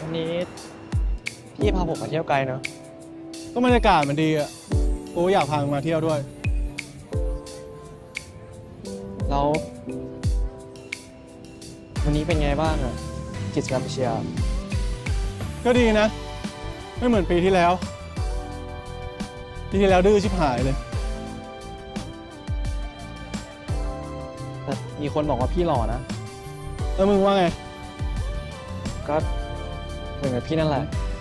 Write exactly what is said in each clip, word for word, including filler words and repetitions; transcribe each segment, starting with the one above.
วันนี้พี่พาผมมาเที่ยวไกลเนอะก็บรรยากาศมันดีอ่ะกูอยากพามึงมาเที่ยวด้วยแล้ววันนี้เป็นไงบ้างอะกิจกรรมเชียร์ก็ดีนะไม่เหมือนปีที่แล้วปีที่แล้วดื้อชิบหายเลยแต่มีคนบอกว่าพี่หล่อนะแล้วมึงว่าไงก็เหมือนกับพี่นั่นแหละ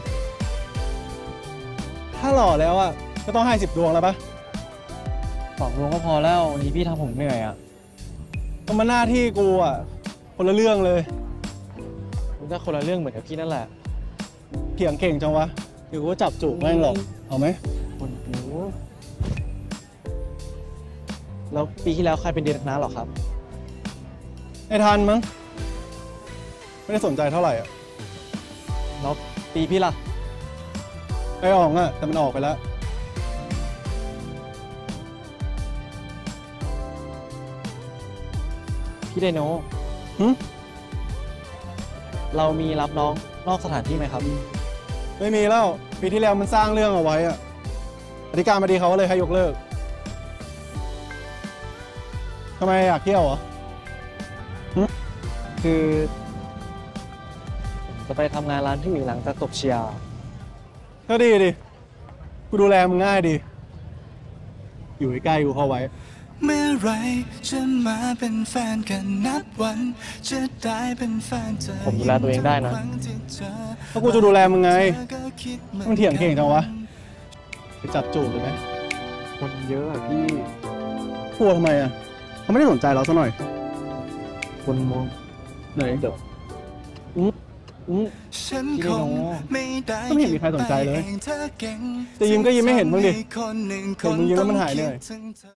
ถ้าหล่อแล้วอ่ะก็ต้องให้สิบดวงแล้วปะสองดวงก็พอแล้ววันนี้พี่ทำผมเหนื่อยอะก็มันหน้าที่กูอ่ะคนละเรื่องเลยมันก็คนละเรื่องเหมือนกับพี่นั่นแหละเถียงเก่งจังวะเดี๋ยวกูจับจูบแม่งหรอกเอาไหมคนหูแล้วปีที่แล้วใครเป็นเดนน้าหรอครับไอ้ทันมั้งไม่ได้สนใจเท่าไหร่อ่ะแล้วปีพี่ล่ะไอ้อ๋องอ่ะแต่มันออกไปแล้วพี่ไดโนหึเรามีรับน้องนอกสถานที่ไหมครับไม่มีแล้วปีที่แล้วมันสร้างเรื่องเอาไว้อะอธิการบดีเขาเลยให้ยกเลิกทำไมอยากเที่ยวเหรอคือจะไปทำงานร้านที่หมีหลังจากจบเชียร์ก็ดีดิกูดูแลมึงง่ายดีอยู่ใกล้ๆกูเข้าไว้เมื่อไรจะมาเป็นแฟนกันนับวันจะได้เป็นแฟนเธอผมดูแลตัวเองได้นะแล้วกูจะดูแลมึงไงมึงเถียงเก่งจังวะไปจับจูบเลยไหมคนเยอะอะพี่กลัวทำไมอ่ะเขาไม่ได้สนใจเราซะหน่อยคนมองไหนเดี๋ยวอืมอืมพี่ไดโนก็ไม่เห็นมีใครสนใจเลยจะยิ้มก็ยิ้มไม่เห็นมึงดิเห็นมึงยิ้มแล้วมันหายเหนื่อย